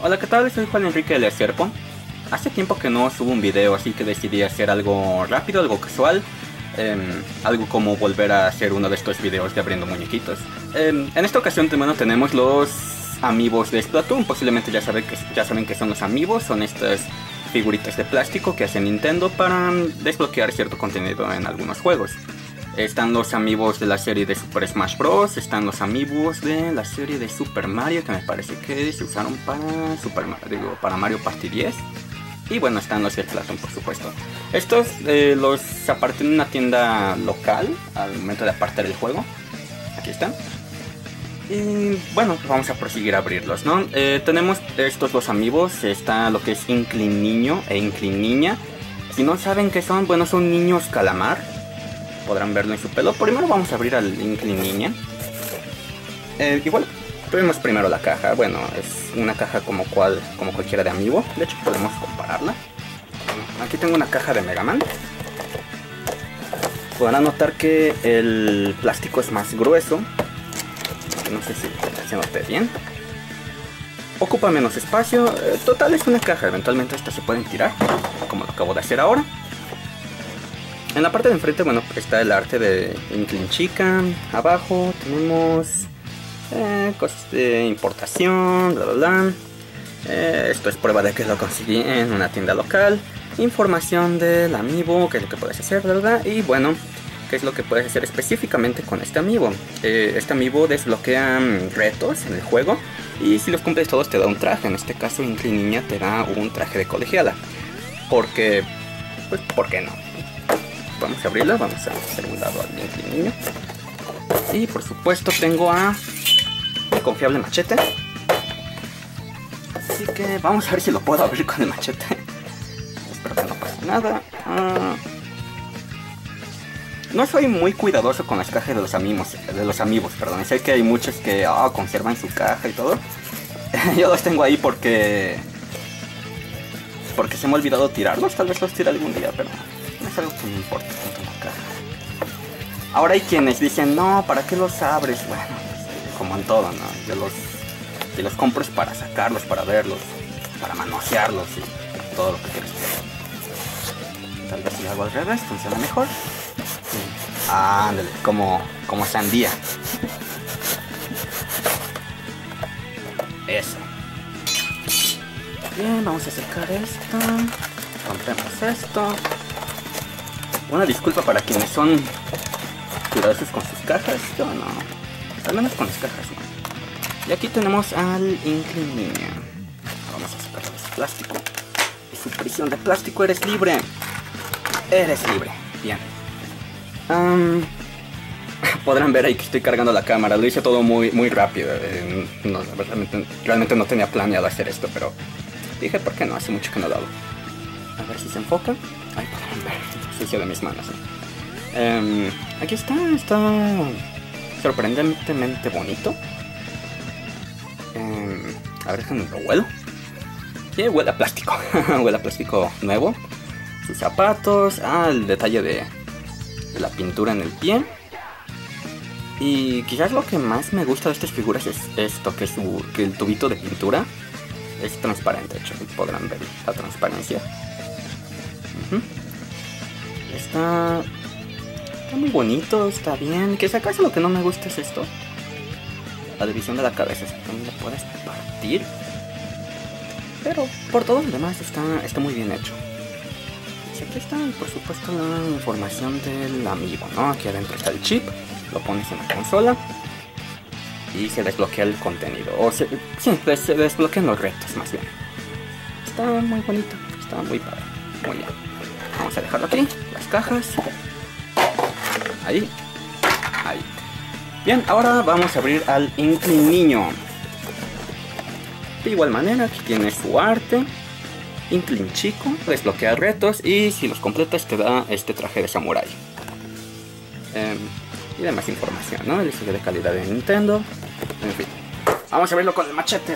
Hola, ¿qué tal? Soy Juan Enrique de Serpo. Hace tiempo que no subo un video, así que decidí hacer algo rápido, algo casual. Algo como volver a hacer uno de estos videos de abriendo muñequitos. En esta ocasión tenemos los Amiibos de Splatoon. Posiblemente ya saben que son los Amiibos. Son estas figuritas de plástico que hace Nintendo para desbloquear cierto contenido en algunos juegos. Están los Amiibos de la serie de Super Smash Bros. Están los Amiibos de la serie de Super Mario, que me parece que se usaron para Mario Party 10. Y bueno, están los de Splatoon, por supuesto. Estos los aparté en una tienda local al momento de apartar el juego. Aquí están. Y bueno, vamos a proseguir a abrirlos, ¿no? Tenemos estos dos Amiibos. Está lo que es Inkling Niño e Inkling Niña. Si no saben qué son, bueno, son niños calamar. Podrán verlo en su pelo. Primero vamos a abrir al Inkling Niña. Igual, vemos primero la caja. Bueno, es una caja como cualquiera de Amiibo. De hecho, podemos compararla. Aquí tengo una caja de Mega Man. Podrán notar que el plástico es más grueso. No sé si se note bien. Ocupa menos espacio. Total, es una caja. Eventualmente estas se pueden tirar, como lo acabo de hacer ahora. En la parte de enfrente, bueno, está el arte de Inkling Chica. Abajo tenemos cosas de importación, bla bla bla. Esto es prueba de que lo conseguí en una tienda local. Información del Amiibo, qué es lo que puedes hacer, bla bla bla. Y bueno, qué es lo que puedes hacer específicamente con este Amiibo. Este Amiibo desbloquea retos en el juego. Y si los cumples todos te da un traje. En este caso, Inkling Niña te da un traje de colegiala. Porque, pues, ¿por qué no? Vamos a abrirla, vamos a hacer un lado al Inkling Niño. Y por supuesto tengo a mi confiable machete. Así que vamos a ver si lo puedo abrir con el machete. Espero que no pase nada. No soy muy cuidadoso con las cajas de los Amiibos, perdón. Sé que hay muchos que conservan su caja y todo. Yo los tengo ahí porque se me ha olvidado tirarlos. Tal vez los tire algún día, pero no es algo que me importa tanto la caja. Ahora hay quienes dicen, no, ¿para qué los abres? Bueno, como en todo, ¿no? Yo los compro es para sacarlos, para verlos, para manosearlos y todo lo que quieras. Tal vez si lo hago al revés, funciona mejor. Ándale, como sandía. Eso. Bien, vamos a sacar esto. Compremos esto. Una disculpa para quienes son cuidadosos con sus cajas. Yo no. Al menos con las cajas no. Y aquí tenemos al Inkling Niña. Vamos a sacar el plástico. De su prisión de plástico eres libre. Eres libre. Bien. Podrán ver ahí que estoy cargando la cámara. Lo hice todo muy rápido. No, realmente no tenía planeado hacer esto, pero dije, ¿por qué no? Hace mucho que no lo hago. A ver si se enfoca. Ay, podrán ver el sucio de mis manos. Aquí está sorprendentemente bonito. A ver, déjenme lo huelo. Sí, huele a plástico. Huele a plástico nuevo. Sus zapatos. El detalle de la pintura en el pie. Y quizás lo que más me gusta de estas figuras es esto, que el tubito de pintura es transparente. De hecho, podrán ver la transparencia. Está muy bonito, está bien. Que si acaso lo que no me gusta es esto. La división de la cabeza, también la puedes partir. Pero por todo lo demás está muy bien hecho. Y aquí está, por supuesto, la información del Amiibo, ¿no? Aquí adentro está el chip. Lo pones en la consola y se desbloquea el contenido. Se desbloquean los retos, más bien. Está muy bonito, está muy padre. Muy bien. Vamos a dejarlo aquí, las cajas. Ahí. Bien, ahora vamos a abrir al Inkling Niño. De igual manera, aquí tiene su arte. Inkling Chico, desbloquea retos y si los completas te da este traje de samurái. Y demás información, ¿no? El sello de calidad de Nintendo. En fin. Vamos a verlo con el machete.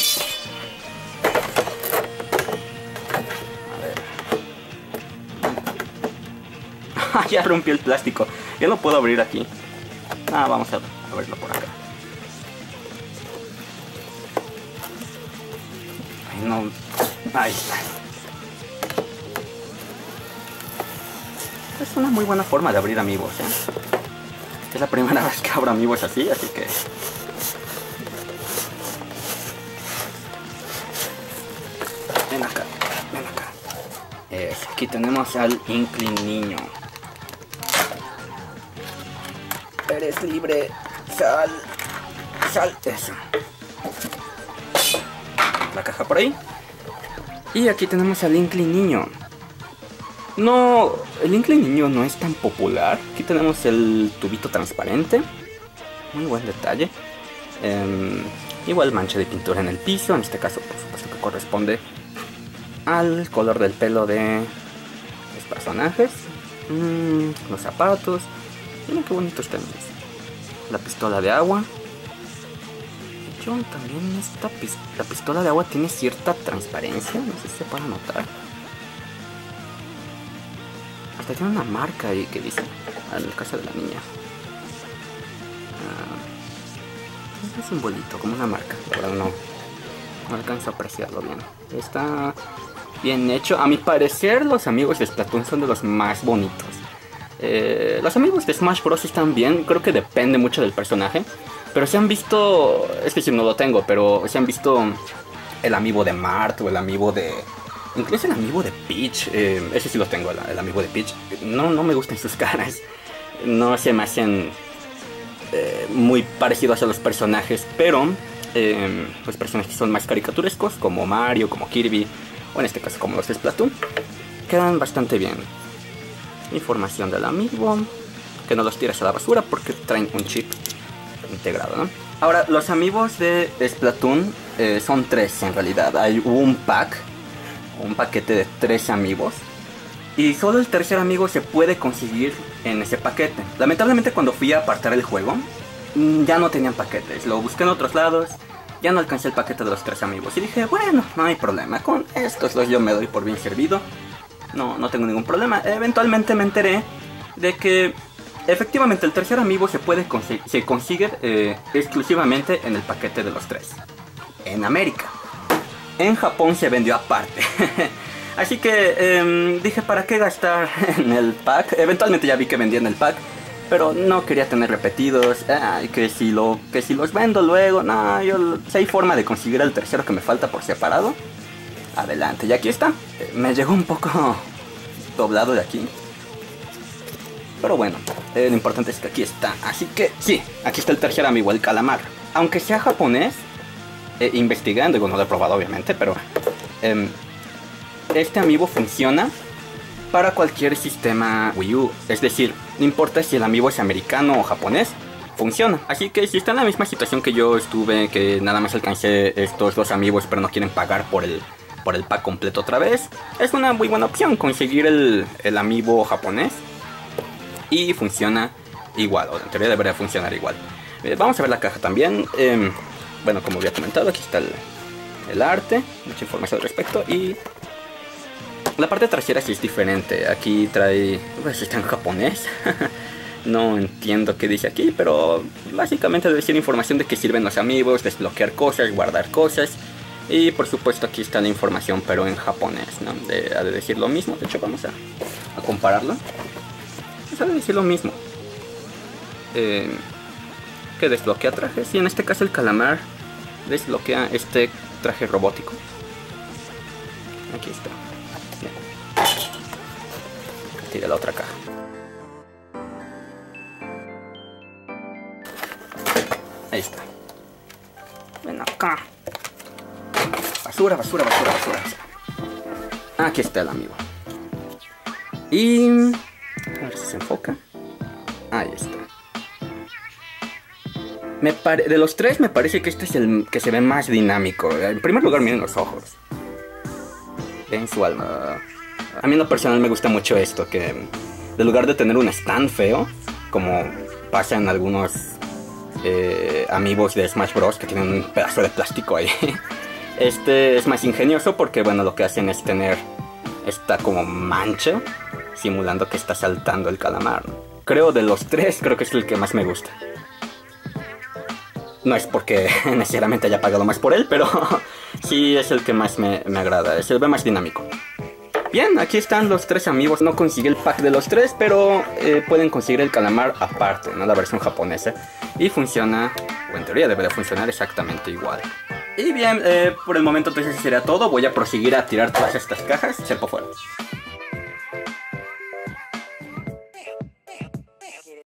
A ver. Ya rompió el plástico. Ya lo puedo abrir aquí. Vamos a verlo por acá. no... Ahí está. Es una muy buena forma de abrir amigos, ¿eh? Es la primera vez que abro amigos así que... Ven acá, ven acá. Aquí tenemos al Inkling niño. Eres libre. Sal. Sal. Eso. La caja por ahí. Y aquí tenemos al Inkling niño. No, el Inkling niño no es tan popular. Aquí tenemos el tubito transparente. Muy buen detalle. Igual mancha de pintura en el piso. En este caso, por supuesto que corresponde al color del pelo de los personajes. Los zapatos. Miren qué bonitos tenis. La pistola de agua. De hecho, también la pistola de agua tiene cierta transparencia. No sé si se puede notar. Hasta tiene una marca ahí que dice, en el caso de la niña. Es un simbolito, como una marca. La verdad no alcanzo a apreciarlo bien. Está bien hecho. A mi parecer, los amigos de Splatoon son de los más bonitos. Los amigos de Smash Bros. Están bien. Creo que depende mucho del personaje. Pero se han visto... Es que si no lo tengo, pero se han visto el amiibo de Mart o el amiibo de... Incluso el amiibo de Peach, ese sí lo tengo, el amiibo de Peach. No me gustan sus caras. No se me hacen muy parecidos a los personajes. Pero los personajes son más caricaturescos, como Mario, como Kirby, o en este caso como los de Splatoon. Quedan bastante bien. Información del amiibo. Que no los tiras a la basura porque traen un chip integrado, ¿no? Ahora, los amiibos de Splatoon son 3 en realidad. Hubo un paquete de 3 amigos. Y solo el tercer amigo se puede conseguir en ese paquete. Lamentablemente cuando fui a apartar el juego, ya no tenían paquetes. Lo busqué en otros lados. Ya no alcancé el paquete de los 3 amigos. Y dije, bueno, no hay problema. Con estos yo me doy por bien servido. No tengo ningún problema. Eventualmente me enteré de que efectivamente el tercer amigo se consigue exclusivamente en el paquete de los 3. En América. En Japón se vendió aparte. Así que dije, ¿para qué gastar en el pack? Eventualmente ya vi que vendían el pack, pero no quería tener repetidos. Que si los vendo luego. No, si hay forma de conseguir el tercero que me falta por separado, adelante. Y aquí está. Me llegó un poco doblado de aquí, pero bueno, lo importante es que aquí está. Así que sí, aquí está el tercer amigo, el calamar. Aunque sea japonés, investigando, digo, no lo he probado obviamente, pero este amiibo funciona para cualquier sistema Wii U. Es decir, no importa si el amiibo es americano o japonés, funciona. Así que si están en la misma situación que yo estuve, que nada más alcancé estos 2 amiibos pero no quieren pagar por el pack completo otra vez, es una muy buena opción conseguir el amiibo japonés. Y funciona igual, o en teoría debería funcionar igual. Vamos a ver la caja también. Bueno, como había comentado, aquí está el arte, mucha información al respecto. Y la parte trasera sí es diferente. Aquí trae, pues está en japonés. No entiendo qué dice aquí, pero básicamente debe ser información de qué sirven los amigos, desbloquear cosas, guardar cosas. Y por supuesto aquí está la información, pero en japonés, ¿no? Ha de decir lo mismo. De hecho, vamos a compararlo. Ha de decir lo mismo. Que desbloquea trajes. Y en este caso el calamar desbloquea este traje robótico. Aquí está. Tira la otra caja. Ahí está. Ven acá. Basura, basura, basura, basura. Aquí está el amigo. Y... a ver si se enfoca. Ahí está. De los 3 me parece que este es el que se ve más dinámico. En primer lugar, miren los ojos. Ven su alma. A mí en lo personal me gusta mucho esto, que en lugar de tener un stand feo, como pasa en algunos amigos de Smash Bros. Que tienen un pedazo de plástico ahí, este es más ingenioso porque, bueno, lo que hacen es tener esta como mancha, simulando que está saltando el calamar. Creo de los 3, creo que es el que más me gusta. No es porque necesariamente haya pagado más por él, pero sí es el que más me agrada, se ve más dinámico. Bien, aquí están los 3 amigos. No conseguí el pack de los 3, pero pueden conseguir el calamar aparte, ¿no? La versión japonesa. Y funciona, o en teoría debe de funcionar exactamente igual. Y bien, por el momento entonces sería todo. Voy a proseguir a tirar todas estas cajas. Serpo fuera.